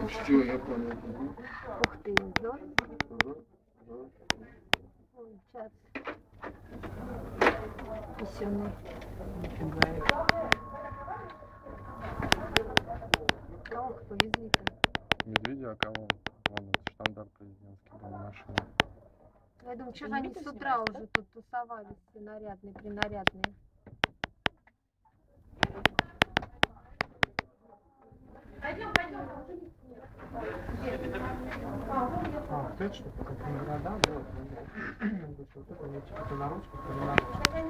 Все, я понял. Ух ты, здорово. Ой, сейчас. Писюны. Ох, повезли-то. Медведя, а кого? Вон этот штандарт президентский был машина. Я думаю, что же они с утра уже тут тусовались, все нарядные, принарядные. Пойдем. А, вот это что, как города, вот это, вот это, на ручку,